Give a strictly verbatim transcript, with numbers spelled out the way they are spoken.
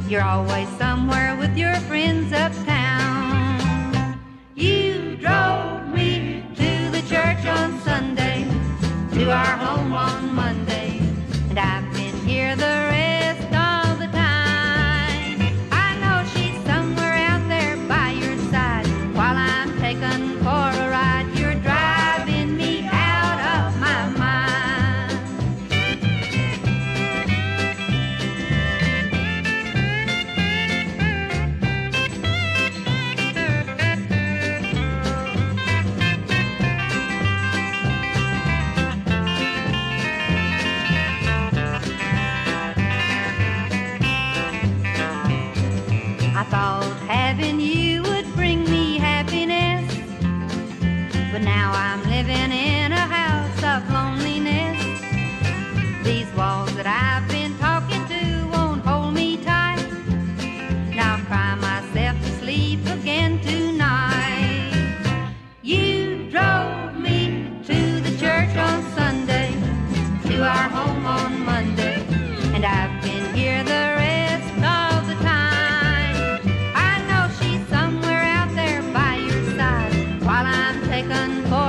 You're always somewhere with your friends uptown. You drove me to the church on Sunday, to our home on Monday, and I've been here the rest of the time. I know she's somewhere out there by your side, while I'm taken for a ride. You're driving me out of my mind. I thought having you would bring me happiness, but now I'm living in a house of loneliness. These walls that I've been talking to won't hold me tight, and I'll cry myself to sleep again tonight. You drove me to the church on Sunday, to our home on Monday, and I've been here the rest of the time. I know she's somewhere out there by your side, while I'm taken for